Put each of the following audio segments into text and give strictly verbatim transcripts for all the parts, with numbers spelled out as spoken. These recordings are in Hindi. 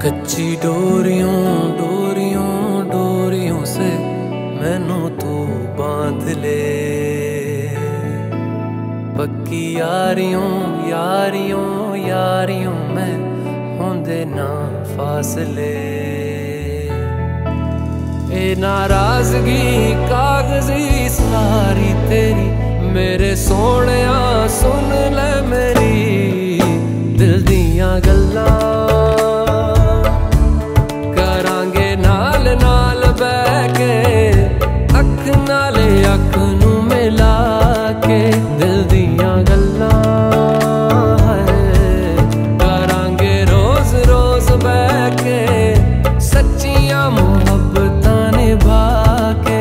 कच्ची डोरियों डोरियों डोरियों से मैनू तू बांध ले, पक्की यारियों यारियों यारियों मैं होंदे ना फासले। ए नाराजगी कागजी सारी तेरी मेरे सोहणिया सुन ले मेरी दिल दियां गल्लां, करांगे नाल नाल बैठ के अख नाले अख नू मिला के दिल दियां गल्लां करांगे रोज रोज बैठ के सच्चियां मुहब्बतां निभा के।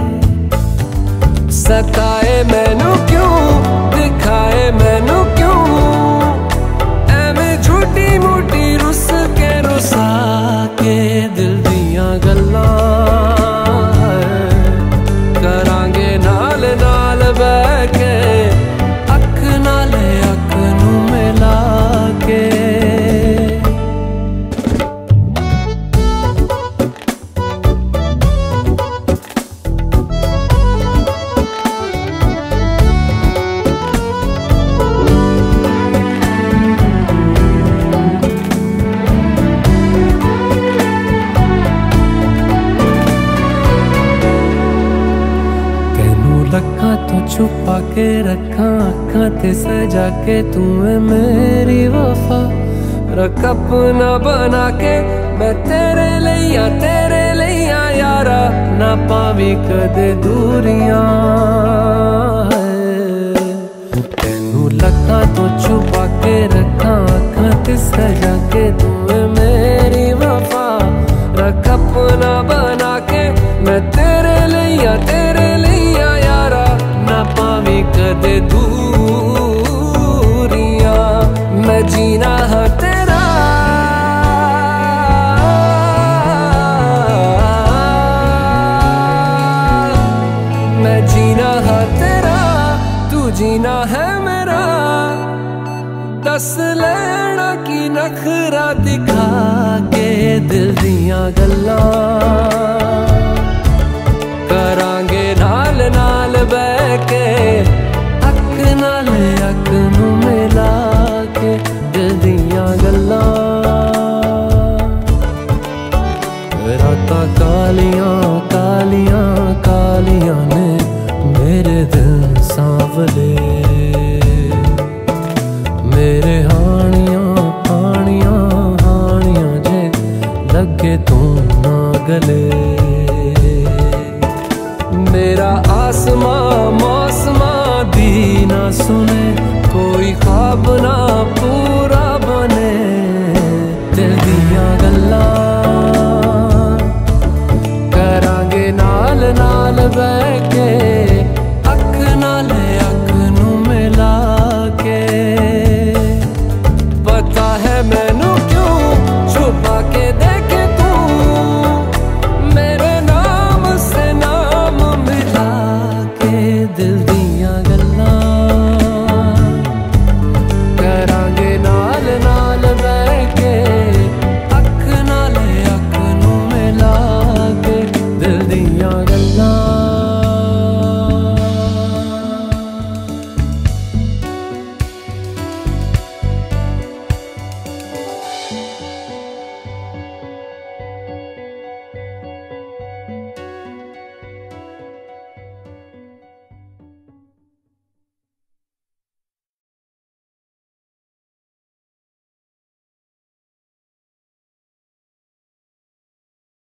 सताए मैनू क्यों दिखाए मैनू क्यों एवें झूठी मूठी रुस के रुसा के दिल दियां गल्लां करांगे नाल नाल बैठ के अख नाल अख नू मिला के। लखा तो छुपा के रखा अखा ते सजा के तू है मेरी वफा, रख अपना बना के मैं तेरे लिया तेरे लिया यारा ना पावी कदे दूरियां। तेनू लखा तो छुपा के रखा अखा ते सजा के तू है मेरी वफा, रख अपना बना के मैं तेरे लिया तेरे लिया यारा ना पावी कदे दूरियां। मैं जीना है तेरा मैं जीना है तेरा तू जीना है मेरा, दस लेना की नखरा दिखा के दिल दियां गल्लां करांगे नाल नाल बैठ के अख नाल अख नू मिला के दिल दियां गल्लां। रातां कालियां कालियां कालियां ने मेरे दिल सांवले, मेरे हानियां हानियां हानियां जे लगे तू ना गले। मेरा आसमां मौसमां दी ना सुने कोई ख्वाब ना पूरा बने दिल दियां गल्लां करांगे नाल नाल बैठ के अख नाल अख नू मिला के। पता है मैनू क्यों छुपा के देखे तू मेरे नाम से नाम मिला के दिल दियां गल्लां करांगे नाल नाल बैठ के अख नाल अख नू मिला के दिल दियां गल्लां।